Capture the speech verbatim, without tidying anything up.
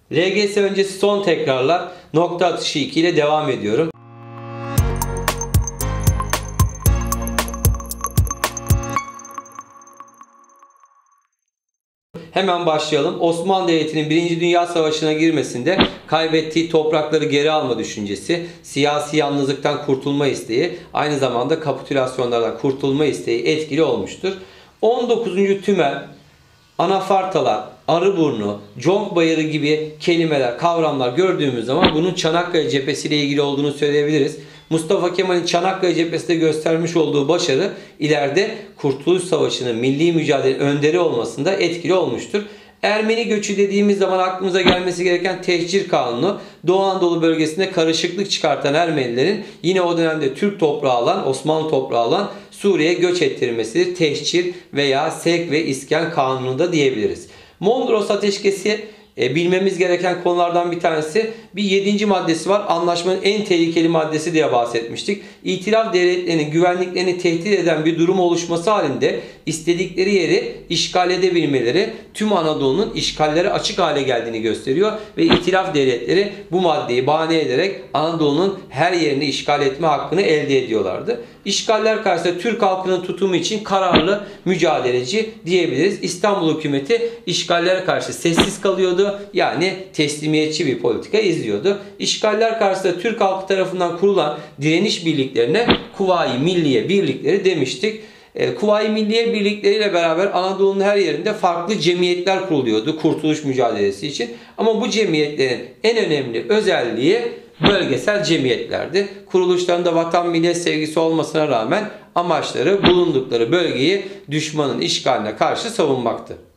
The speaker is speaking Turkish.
L G S öncesi son tekrarlar nokta atışı iki ile devam ediyorum. Hemen başlayalım. Osmanlı Devleti'nin birinci. Dünya Savaşı'na girmesinde kaybettiği toprakları geri alma düşüncesi, siyasi yalnızlıktan kurtulma isteği, aynı zamanda kapitülasyonlardan kurtulma isteği etkili olmuştur. on dokuzuncu Tümen, anafartalar, Arıburnu, Conk Bayırı gibi kelimeler, kavramlar gördüğümüz zaman bunun Çanakkale Cephesi ile ilgili olduğunu söyleyebiliriz. Mustafa Kemal'in Çanakkale Cephesi'nde göstermiş olduğu başarı ileride Kurtuluş Savaşı'nın milli mücadele önderi olmasında etkili olmuştur. Ermeni göçü dediğimiz zaman aklımıza gelmesi gereken Tehcir Kanunu, Doğu Anadolu bölgesinde karışıklık çıkartan Ermenilerin yine o dönemde Türk toprağı alan, Osmanlı toprağı alan Suriye'ye göç ettirilmesidir. Tehcir veya Sevk ve İskan Kanunu da diyebiliriz. Mondros Ateşkesi E, bilmemiz gereken konulardan bir tanesi. Bir yedinci maddesi var. Anlaşmanın en tehlikeli maddesi diye bahsetmiştik. İtilaf devletlerinin güvenliklerini tehdit eden bir durum oluşması halinde istedikleri yeri işgal edebilmeleri tüm Anadolu'nun işgallere açık hale geldiğini gösteriyor. Ve İtilaf devletleri bu maddeyi bahane ederek Anadolu'nun her yerini işgal etme hakkını elde ediyorlardı. İşgaller karşısında Türk halkının tutumu için kararlı mücadeleci diyebiliriz. İstanbul hükümeti işgallere karşı sessiz kalıyordu. Yani teslimiyetçi bir politika izliyordu. İşgaller karşısında Türk halkı tarafından kurulan direniş birliklerine Kuvayi Milliye birlikleri demiştik. E, Kuvayi Milliye birlikleriyle beraber Anadolu'nun her yerinde farklı cemiyetler kuruluyordu kurtuluş mücadelesi için. Ama bu cemiyetlerin en önemli özelliği bölgesel cemiyetlerdi. Kuruluşlarında vatan millet sevgisi olmasına rağmen amaçları bulundukları bölgeyi düşmanın işgaline karşı savunmaktı.